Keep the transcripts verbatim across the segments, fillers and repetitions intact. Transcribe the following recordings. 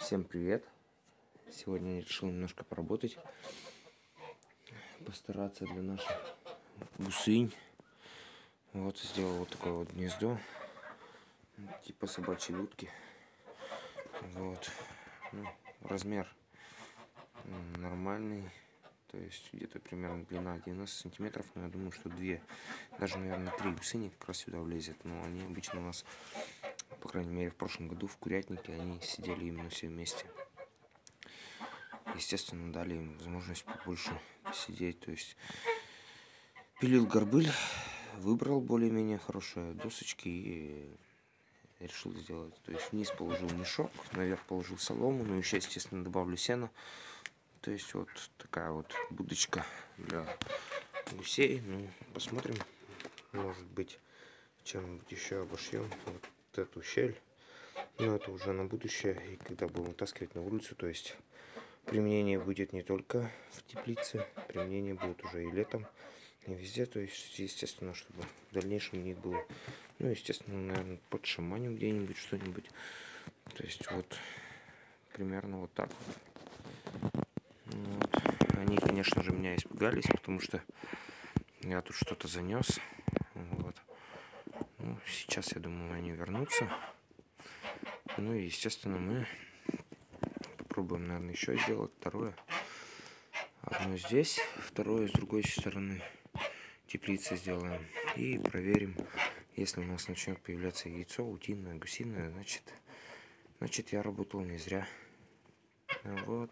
Всем привет! Сегодня я решил немножко поработать, постараться для наших гусынь. Вот сделал вот такое вот гнездо, типа собачьей будки. Вот, ну, размер нормальный, то есть где-то примерно длина девяносто сантиметров, но я думаю, что две, даже, наверное, три гусыни как раз сюда влезет. Но они обычно у нас, по крайней мере, в прошлом году в курятнике они сидели именно все вместе. Естественно, дали им возможность побольше посидеть. То есть пилил горбыль, выбрал более-менее хорошие досочки и решил сделать. То есть вниз положил мешок, наверх положил солому, ну еще, естественно, добавлю сено. То есть вот такая вот будочка для гусей. Ну, посмотрим, может быть, чем-нибудь еще обошьем вот эту щель. Но это уже на будущее, и когда будем вытаскивать на улицу, то есть применение будет не только в теплице, применение будет уже и летом, и везде. То есть, естественно, чтобы в дальнейшем не было. Ну, естественно, наверное, под шаманем где-нибудь что-нибудь. То есть, вот, примерно вот так вот. Вот. Они, конечно же, меня испугались, потому что я тут что-то занес. Вот. Ну, сейчас, я думаю, они вернутся. Ну и, естественно, мы попробуем, наверное, еще сделать второе. Одно здесь, второе с другой стороны теплицы сделаем. И проверим, если у нас начнет появляться яйцо, утиное, гусиное, значит, значит я работал не зря. Вот.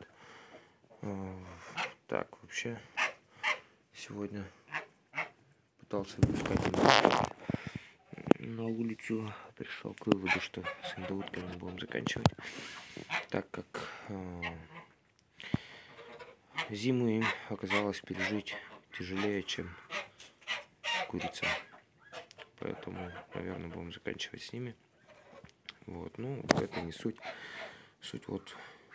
Так, вообще, сегодня пытался выпускать на улицу, пришел к выводу, что с индоутками будем заканчивать, так как э, зиму им оказалось пережить тяжелее, чем курица. Поэтому, наверное, будем заканчивать с ними. Вот, ну, это не суть. Суть вот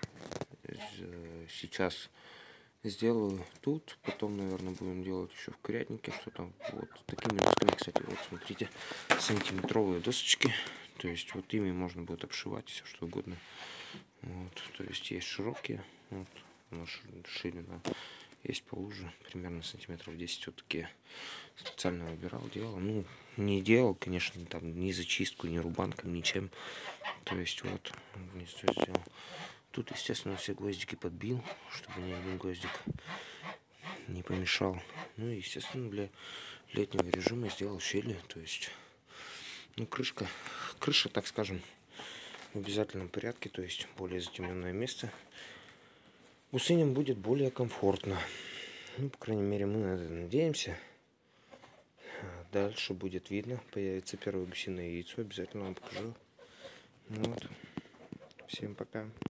сейчас сделаю тут, потом, наверное, будем делать еще в курятнике что-то. Вот такими досками, кстати, вот смотрите, сантиметровые досочки. То есть вот ими можно будет обшивать все что угодно. Вот, то есть есть широкие, вот, ширина, есть поуже, примерно сантиметров десять. Вот такие специально выбирал, делал. Ну, не делал, конечно, там ни зачистку, ни рубанком, ничем. То есть вот гнездо сделал. Тут, естественно, все гвоздики подбил, чтобы ни один гвоздик не помешал. Ну и, естественно, для летнего режима сделал щели. То есть, ну, крышка, крыша, так скажем, в обязательном порядке. То есть, более затемненное место. Гусыням будет более комфортно. Ну, по крайней мере, мы на это надеемся. Дальше будет видно. Появится первое гусиное яйцо. Обязательно вам покажу. Вот. Всем пока.